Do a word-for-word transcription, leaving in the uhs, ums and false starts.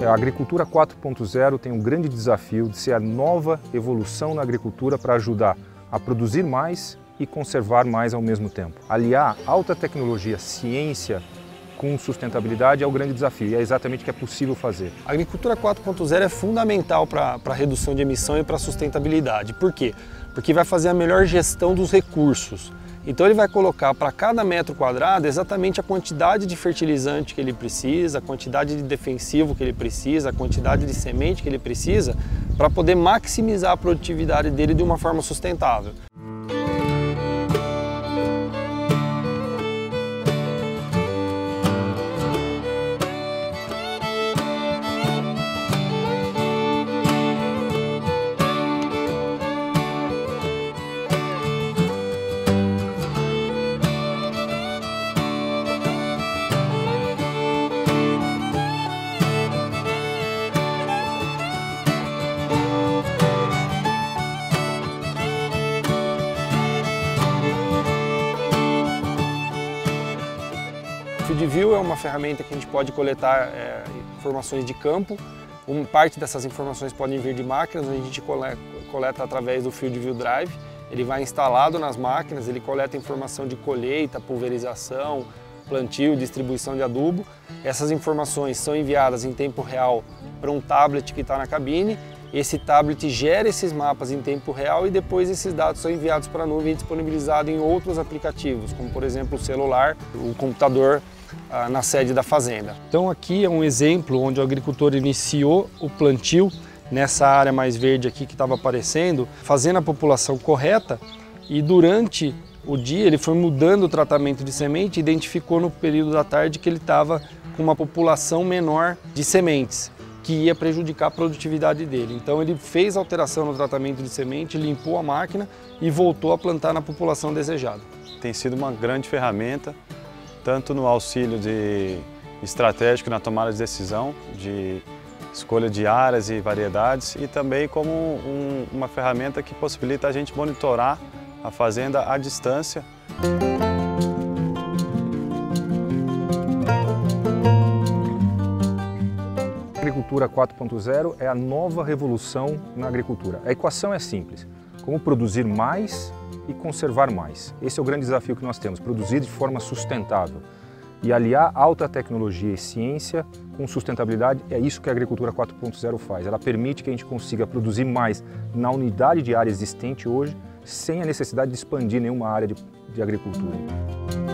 A agricultura quatro ponto zero tem um grande desafio de ser a nova evolução na agricultura para ajudar a produzir mais e conservar mais ao mesmo tempo. Aliar alta tecnologia, ciência com sustentabilidade é o grande desafio e é exatamente o que é possível fazer. A agricultura quatro ponto zero é fundamental para a redução de emissão e para a sustentabilidade. Por quê? Porque vai fazer a melhor gestão dos recursos. Então ele vai colocar para cada metro quadrado exatamente a quantidade de fertilizante que ele precisa, a quantidade de defensivo que ele precisa, a quantidade de semente que ele precisa, para poder maximizar a produtividade dele de uma forma sustentável. O FieldView é uma ferramenta que a gente pode coletar é, informações de campo. Uma parte dessas informações podem vir de máquinas, a gente coleta, coleta através do FieldView Drive. Ele vai instalado nas máquinas, ele coleta informação de colheita, pulverização, plantio, distribuição de adubo. Essas informações são enviadas em tempo real para um tablet que está na cabine. Esse tablet gera esses mapas em tempo real e depois esses dados são enviados para a nuvem e disponibilizados em outros aplicativos, como por exemplo o celular, o computador ah, na sede da fazenda. Então aqui é um exemplo onde o agricultor iniciou o plantio nessa área mais verde aqui que estava aparecendo, fazendo a população correta, e durante o dia ele foi mudando o tratamento de semente e identificou no período da tarde que ele estava com uma população menor de sementes, que ia prejudicar a produtividade dele. Então ele fez alteração no tratamento de semente, limpou a máquina e voltou a plantar na população desejada. Tem sido uma grande ferramenta, tanto no auxílio de estratégico na tomada de decisão, de escolha de áreas e variedades, e também como um, uma ferramenta que possibilita a gente monitorar a fazenda à distância. A agricultura quatro ponto zero é a nova revolução na agricultura. A equação é simples: como produzir mais e conservar mais. Esse é o grande desafio que nós temos, produzir de forma sustentável. E aliar alta tecnologia e ciência com sustentabilidade, é isso que a agricultura quatro ponto zero faz. Ela permite que a gente consiga produzir mais na unidade de área existente hoje, sem a necessidade de expandir nenhuma área de, de agricultura.